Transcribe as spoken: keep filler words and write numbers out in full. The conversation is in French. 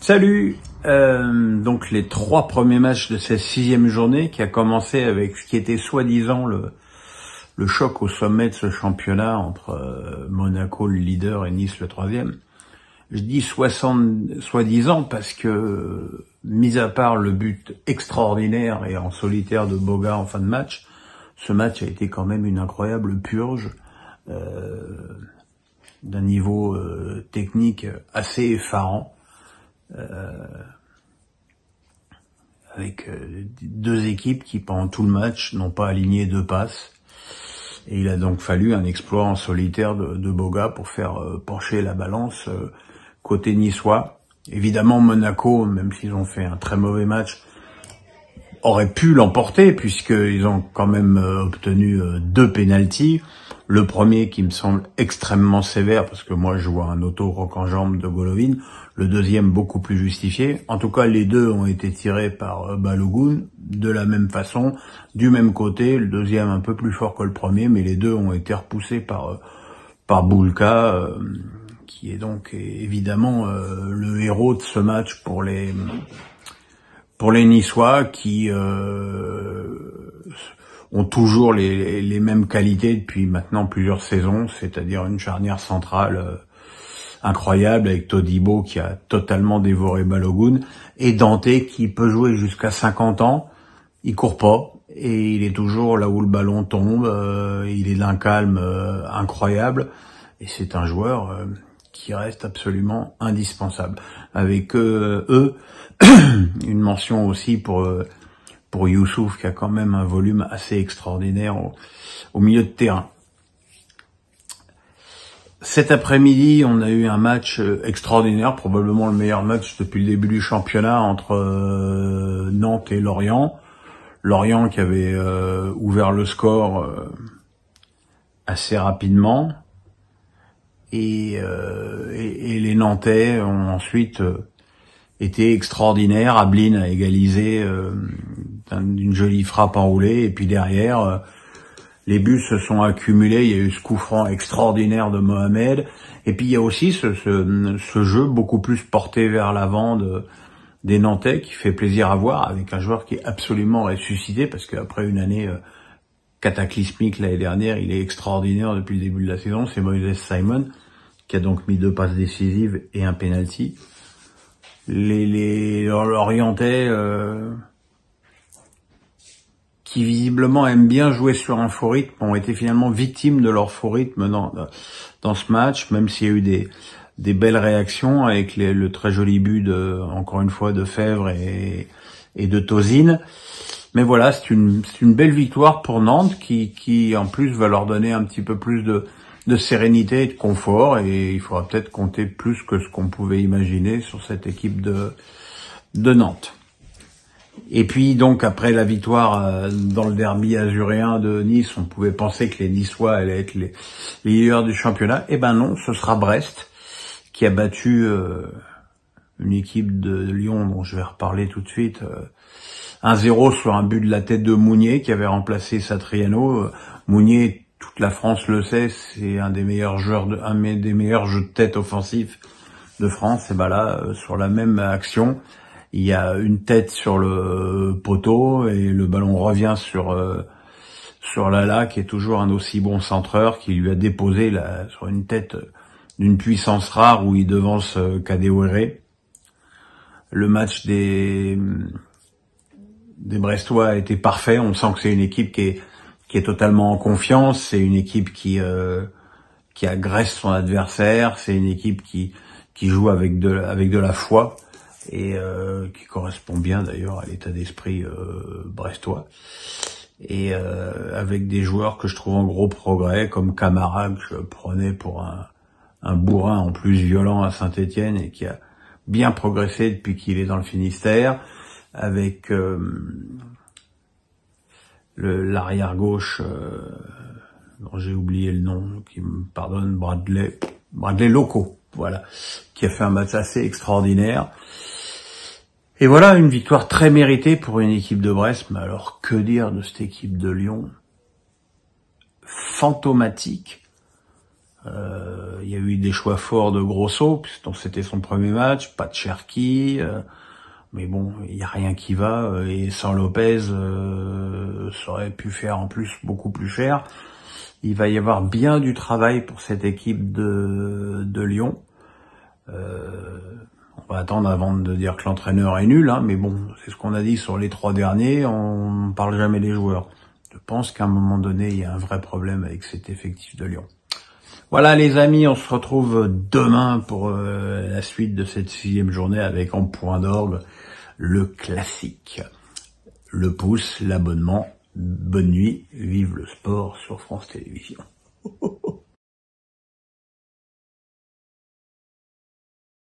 Salut. Euh, donc les trois premiers matchs de cette sixième journée qui a commencé avec ce qui était soi-disant le, le choc au sommet de ce championnat entre euh, Monaco le leader et Nice le troisième. Je dis soixante, soi-disant parce que, mis à part le but extraordinaire et en solitaire de Boga en fin de match, ce match a été quand même une incroyable purge euh, d'un niveau euh, technique assez effarant. Euh, avec euh, deux équipes qui pendant tout le match n'ont pas aligné deux passes, et il a donc fallu un exploit en solitaire de, de Boga pour faire euh, pencher la balance euh, côté niçois. Évidemment Monaco, même s'ils ont fait un très mauvais match, aurait pu l'emporter puisqu'ils ont quand même euh, obtenu euh, deux pénaltys. Le premier qui me semble extrêmement sévère parce que moi je vois un auto-roc en jambe de Golovin. Le deuxième beaucoup plus justifié. En tout cas, les deux ont été tirés par euh, Balogun de la même façon, du même côté. Le deuxième un peu plus fort que le premier, mais les deux ont été repoussés par euh, par Boulka, euh, qui est donc évidemment euh, le héros de ce match pour les pour les Niçois qui euh, ont toujours les, les mêmes qualités depuis maintenant plusieurs saisons, c'est-à-dire une charnière centrale euh, incroyable avec Todibo qui a totalement dévoré Balogun et Dante qui peut jouer jusqu'à cinquante ans, il court pas et il est toujours là où le ballon tombe, euh, il est d'un calme euh, incroyable et c'est un joueur euh, qui reste absolument indispensable. Avec euh, eux, une mention aussi pour euh, pour Youssouf qui a quand même un volume assez extraordinaire au, au milieu de terrain. Cet après-midi, on a eu un match extraordinaire, probablement le meilleur match depuis le début du championnat entre euh, Nantes et Lorient. Lorient qui avait euh, ouvert le score euh, assez rapidement et, euh, et, et les Nantais ont ensuite euh, été extraordinaires. Ablin a égalisé euh, d'une jolie frappe enroulée et puis derrière... Euh, les buts se sont accumulés, il y a eu ce coup franc extraordinaire de Mohamed, et puis il y a aussi ce, ce, ce jeu beaucoup plus porté vers l'avant de, des Nantais qui fait plaisir à voir, avec un joueur qui est absolument ressuscité, parce qu'après une année euh, cataclysmique l'année dernière, il est extraordinaire depuis le début de la saison, c'est Moïse Simon, qui a donc mis deux passes décisives et un penalty. Les, les Lorientais... Euh, qui visiblement aiment bien jouer sur un faux rythme, ont été finalement victimes de leur faux rythme dans, dans ce match, même s'il y a eu des, des belles réactions avec les, le très joli but de, encore une fois, de Fèvre et, et de Tozin. Mais voilà, c'est une, c'est une belle victoire pour Nantes qui, qui en plus va leur donner un petit peu plus de, de sérénité et de confort, et il faudra peut-être compter plus que ce qu'on pouvait imaginer sur cette équipe de, de Nantes. Et puis donc après la victoire euh, dans le derby azuréen de Nice, on pouvait penser que les Niçois allaient être les, les leaders du championnat. Eh ben non, ce sera Brest qui a battu euh, une équipe de Lyon dont je vais reparler tout de suite. Euh, un zéro sur un but de la tête de Mounier qui avait remplacé Satriano. Euh, Mounier, toute la France le sait, c'est un des meilleurs joueurs, de, un des meilleurs jeux de tête offensifs de France. Et ben là, euh, sur la même action, il y a une tête sur le poteau et le ballon revient sur euh, sur Lala, qui est toujours un aussi bon centreur, qui lui a déposé là, sur une tête d'une puissance rare où il devance euh, Kadewere. Le match des des Brestois a été parfait. On sent que c'est une équipe qui est qui est totalement en confiance. C'est une équipe qui euh, qui agresse son adversaire. C'est une équipe qui qui joue avec de avec de la foi. Et euh, qui correspond bien d'ailleurs à l'état d'esprit euh, brestois, et euh, avec des joueurs que je trouve en gros progrès, comme Camara, que je prenais pour un, un bourrin en plus violent à Saint-Étienne et qui a bien progressé depuis qu'il est dans le Finistère, avec euh, le l'arrière gauche euh, dont j'ai oublié le nom, qui me pardonne, Bradley Bradley Loco, voilà, qui a fait un match assez extraordinaire. Et voilà, une victoire très méritée pour une équipe de Brest. Mais alors, que dire de cette équipe de Lyon? Fantomatique, Euh, il y a eu des choix forts de Grosso, puisque c'était son premier match, pas de Cherki, euh, mais bon, il y a rien qui va, et sans Lopez, euh, ça aurait pu faire en plus beaucoup plus cher. Il va y avoir bien du travail pour cette équipe de, de Lyon. Euh, on va attendre avant de dire que l'entraîneur est nul, hein, mais bon, c'est ce qu'on a dit sur les trois derniers, on ne parle jamais des joueurs. Je pense qu'à un moment donné, il y a un vrai problème avec cet effectif de Lyon. Voilà les amis, on se retrouve demain pour euh, la suite de cette sixième journée avec en point d'orgue le classique. Le pouce, l'abonnement, bonne nuit, vive le sport sur France Télévisions.